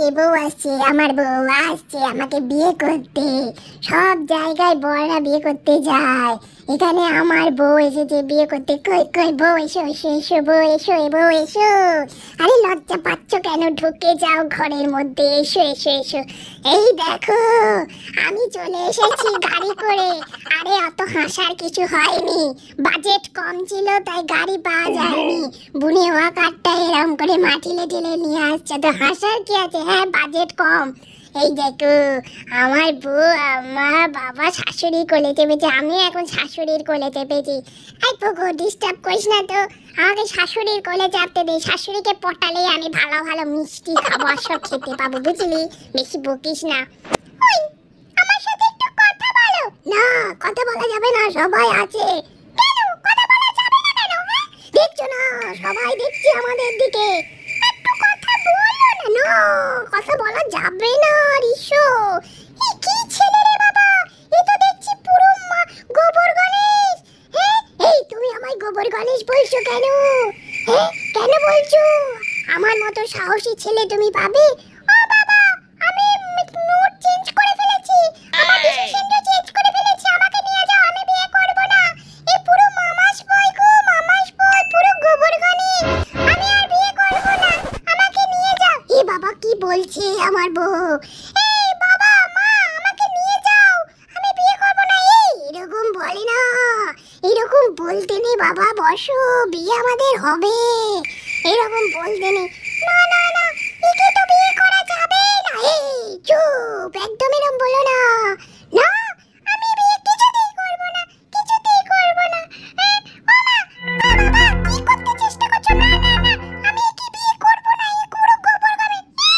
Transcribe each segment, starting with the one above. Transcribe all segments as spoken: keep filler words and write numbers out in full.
আসছে, বউ আসছে, আমার বউ আসছে আমাকে বিয়ে করতে। সব জায়গায় বড়রা বিয়ে করতে যায়, এখানে আমার বউ এসেছে বিয়ে করতে। কই কই বউ, এসো এসো এসো বউ, এসো এ বউ এসো। আরে লজ্জা পাচ্ছ কেন? ঢুকে যাও ঘরের মধ্যে, এসো এসো এসো। এই দেখো আমি চলে এসেছি গাড়ি করে। আরে অত হাসার কিছু হয়নি, বাজেট কম ছিল তাই গাড়ি পাওয়া যায়নি। বুনে ওয়াকারটা এরম করে মাটিলে টেলে নিয়ে আসছে, তো হাসার কি আছে? হ্যাঁ বাজেট কম। এই দেখো আমার বউ আমার বাবা শাশুড়ি কোলে চেপেছে, আমি এখন শাশুড়ির কোলে চেপেছি। এই পোকো ডিস্টার্ব করিস না তো, আমাকে শাশুড়ির কোলে চাপতে দে। শাশুড়িকে পটালেই আমি ভালো ভালো মিষ্টি খাবার সব খেতে পাবো, বুঝলি? বেশি বকিস না। ওই আমার সাথে একটু কথা বলো না। কথা বলা যাবে না, সবাই আছে। কেন কথা বলা যাবে না কেন? হ্যাঁ দেখছো না সবাই দেখছে আমাদের দিকে, একটু কথা বলো না। না কথা বলা যাবে না রিশো। এই কি ছেলে রে বাবা, এ তো দেখছি পুরো গোবর গণেশ। হ্যাঁ এই তুমি আমায় গোবর গণেশ বলছো কেন? হ্যাঁ কেন বলছো? আমার মতো সাহসী ছেলে তুমি পাবে? ও বাবা আমি নোট চেঞ্জ করে ফেলেছি, আমার ডিসিশনটা চেঞ্জ করে ফেলেছি, আমাকে নিয়ে যাও, আমি বিয়ে করব না। এই পুরো মামাস বয় গো, মামাস বয় পুরো গোবর গণেশ, আমি আর বিয়ে করব না, আমাকে নিয়ে যাও। এ বাবা কি বলছে আমার বউ? এই বাবা মা আমাকে নিয়ে যাও, আমি বিয়ে করব না। এই এরকম বলে না, এরকম বলতে নেই বাবা, বসো বিয়ে আমাদের হবে, এরকম বলতে নেই। না না না একে তো বিয়ে করা যাবে না। এই চুপ, একদম এরকম বলো না। না আমি বিয়ে কিছুতেই করব না, কিছুতেই করব না। হ্যাঁ ও মা, ও বাবা কি করতে চেষ্টা করছো? না না না আমি একে বিয়ে করব না, এই পুরো গোবর গণে।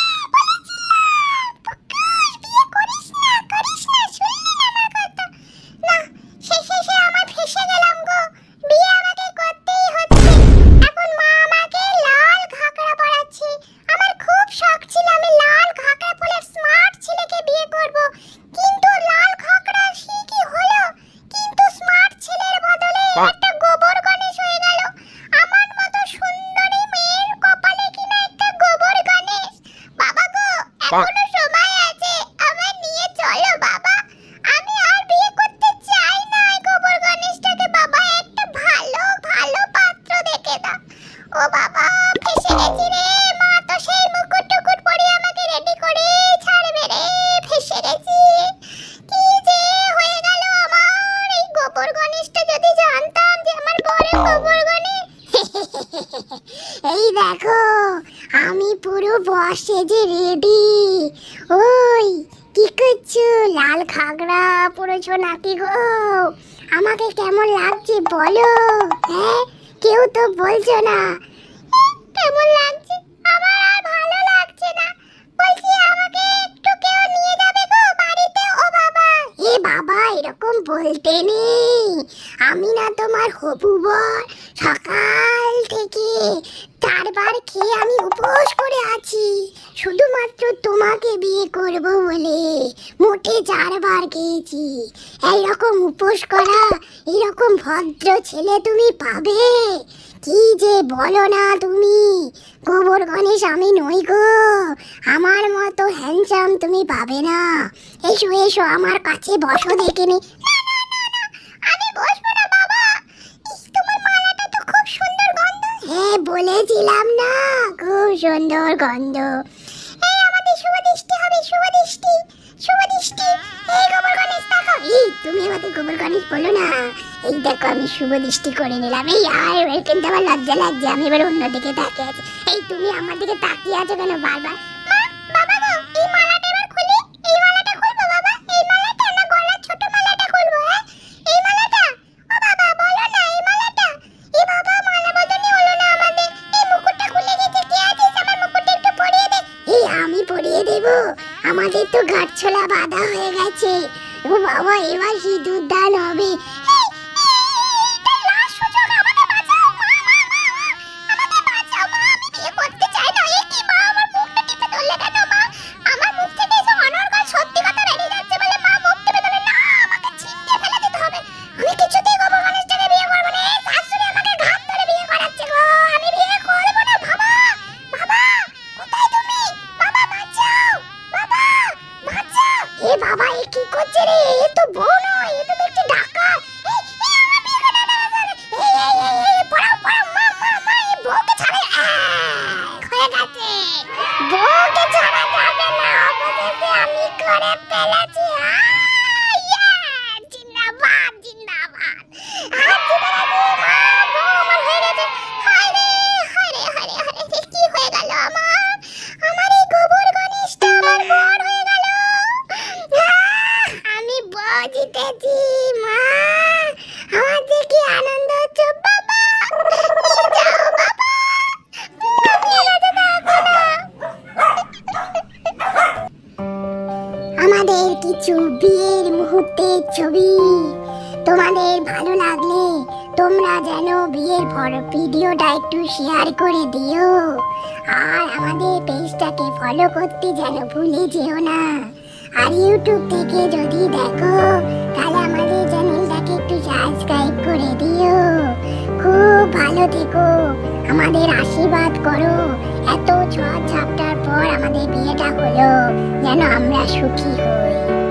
বলেছিলাম পকুস বিয়ে করিস না, করিস না, শুনলি না আমার কথা? না শেষে সে আমার ফেসে গেলাম গো, বিয়ে আমাকে করতেই হচ্ছে। এখন মা আমাকে লাল ঘাগরা পরাচ্ছে, আমার খুব শখ ছিল আমি লাল ঘাগরা পরে স্মার্ট ছেলেকে বিয়ে করব, কিন্তু লাল ঘাগরা সে কি হলো, কিন্তু স্মার্ট ছেলের বদলে একটা গোবর গণেশ হয়ে গেল। আমার মতো সুন্দরী মেয়ের কপালে কিনা একটা গোবর গণেশ। বাবা গো এখনো সময় আছে, আমায় নিয়ে চলো বাবা, আমি আর বিয়ে করতে চাই না এই গোবর গণেশটাকে। বাবা একটা ভালো ভালো পাত্র দেখে দাও। ও বাবা ফেসে গেছি রে, মা তো সেই মুকুট টুকুট পরিয়ে আমাকে রেডি করে ছাড়বে রে, ফেসে গেছি। কি যে হয়ে গেল আমার, এই গোবর গণেশটা যদি জানতাম যে আমার বড় গোবর গণেশ। এই দেখো আমি পুরো বসে যে রেডি। ওই কি করছো? লাল ঘাগরা পরেছো নাকি গো? আমাকে কেমন লাগছে বলো? হ্যাঁ কেউ তো বলছো না। কেমন লাগছে? আমার আর ভালো লাগছে না, বলছি আমাকে একটু কেউ নিয়ে যাবে গো বাড়িতে। ও বাবা এ বাবা এরকম বলতে নেই, আমি না তোমার হবু বর, সকাল থেকে চারবার খেয়ে আমি উপোস করে আছি, শুধুমাত্র তোমাকে বিয়ে করব বলে মোটে চারবার খেয়েছি। এইরকম উপোস করা এরকম ভদ্র ছেলে তুমি পাবে? কি যে বলো না তুমি, গোবর গণেশ আমি নই গো, আমার মতো হ্যান্ডসাম তুমি পাবে না। এসো এসো আমার কাছে বসো দেখে নি। না না না না আমি বসবো না বাবা, ইস তোমার মালাটা তো খুব সুন্দর গন্ধ। হ্যাঁ বলেছিলাম না খুব সুন্দর গন্ধ। এই আমাদের শুভ দৃষ্টি হবে, শুভ দৃষ্টি, শুভ দৃষ্টি। এই গোবর গণেশ দেখো, এই তুমি আমাকে গোবর গণেশ বলো না। এই দেখো আমি শুভ দৃষ্টি করে নিলাম। এই আর কিন্তু আমার লজ্জা লাগছে, আমি এবার অন্যদিকে তাকিয়ে আছি। এই তুমি আমার দিকে তাকিয়ে আছো কেন বারবার? মা বাবা গো এই মালাটা এবার খুলি, এই মালাটা খুলবো বাবা, এই মালাটা না গলার ছোট মালাটা খুলবো? হ্যাঁ এই মালাটা। ও বাবা বলো না এই মালাটা। এ বাবা মালা বদনি হলো না আমাদের, এই মুকুটটা খুলে গেছে, কে আছিস আমার মুকুটটা একটু পরিয়ে দে। এই আমি পরিয়ে দেব, আমাদের তো গাঁটছলা বাঁধা হয়ে গেছে। ও বাবা এবার সিঁদুর দান হবে। বাবা বাবা কোথায় তুমি? বাবা বাঁচাও। পেরেছি মা। আমার যে কি আনন্দ হচ্ছে বাবা। নিয়ে যাও বাবা, নিয়ে যেতে থাকো না। আমাদের কিছু বিয়ের মুহূর্তের ছবি তোমাদের ভালো লাগলে তোমরা যেন বিয়ের ভিডিওটা একটু শেয়ার করে দিও, আর আমাদের পেজটাকে ফলো করতে যেন ভুলে যেও না। আর ইউটিউব থেকে যদি দেখো তাহলে আমাদের চ্যানেলটাকে একটু সাবস্ক্রাইব করে দিও। খুব ভালো থেকো, আমাদের আশীর্বাদ করো। এত ছ ঝাপটার পর আমাদের বিয়েটা হলো, যেন আমরা সুখী হই।